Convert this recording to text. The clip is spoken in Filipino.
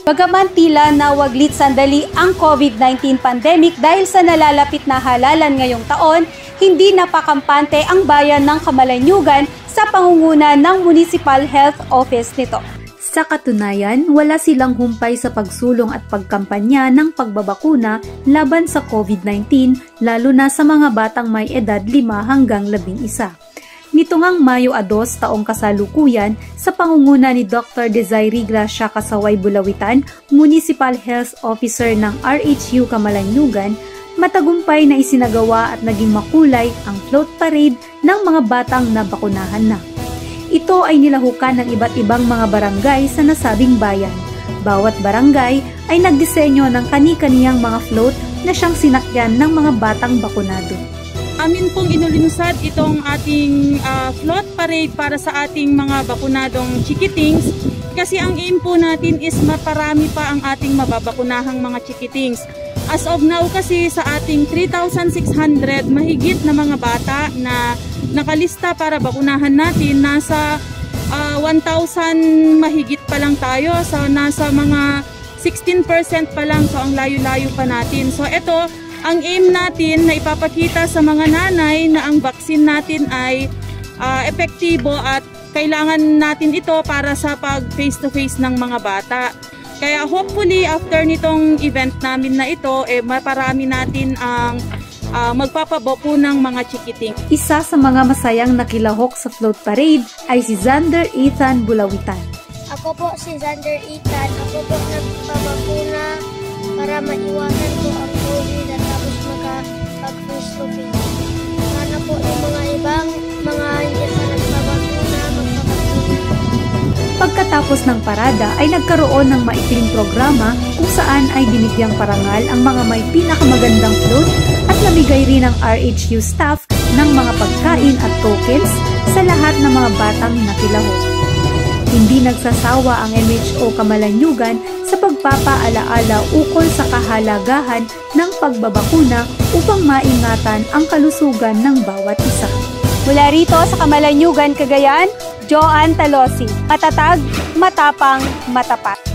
Bagaman tila nawaglit sandali ang COVID-19 pandemic dahil sa nalalapit na halalan ngayong taon, hindi napakampante ang bayan ng Camalaniugan sa pangunguna ng Municipal Health Office nito. Sa katunayan, wala silang humpay sa pagsulong at pagkampanya ng pagbabakuna laban sa COVID-19, lalo na sa mga batang may edad 5 hanggang 11. Nito ngang Mayo 2 taong kasalukuyan, sa pangunguna ni Dr. Desiree Gracia Kasaway Bulawitan, Municipal Health Officer ng RHU Camalaniugan, matagumpay na isinagawa at naging makulay ang float parade ng mga batang nabakunahan na. Ito ay nilahukan ng iba't ibang mga barangay sa nasabing bayan. Bawat barangay ay nagdisenyo ng kani-kaniyang mga float na siyang sinakyan ng mga batang bakunado. Amin pong inulinsad itong ating float parade para sa ating mga bakunadong chikitings kasi ang aim po natin is maparami pa ang ating mababakunahang mga chikitings. As of now kasi sa ating 3,600 mahigit na mga bata na nakalista para bakunahan natin, nasa 1,000 mahigit pa lang tayo, so nasa mga 16% pa lang, so ang layo-layo pa natin. So ito, ang aim natin na ipapakita sa mga nanay na ang vaccine natin ay epektibo at kailangan natin ito para sa pag face-to-face ng mga bata. Kaya hopefully after nitong event namin na ito, maparami natin ang magpapabakunang mga chikiting. Isa sa mga masayang nakilahok sa float parade ay si Zander Ethan Bulawitan. Ako po si Zander Ethan. Ako po nagpabakuna para maiwasan ko ang COVID at tapos makapag-face-to-face. Sana po yung mga ibang mga hindi pa nagpabakuna, magpabakuna. Pagkatapos ng parada ay nagkaroon ng maikling programa kung saan ay binigyang parangal ang mga may pinakamagandang float at nabigay rin ng RHU staff ng mga pagkain at tokens sa lahat ng mga batang nakilahok. Hindi nagsasawa ang MHO Camalaniugan sa pagpapaalaala ukol sa kahalagahan ng pagbabakuna upang maingatan ang kalusugan ng bawat isa. Mula rito sa Camalaniugan, Cagayan, Joanne Talosi. Matatag, matapang, matapat.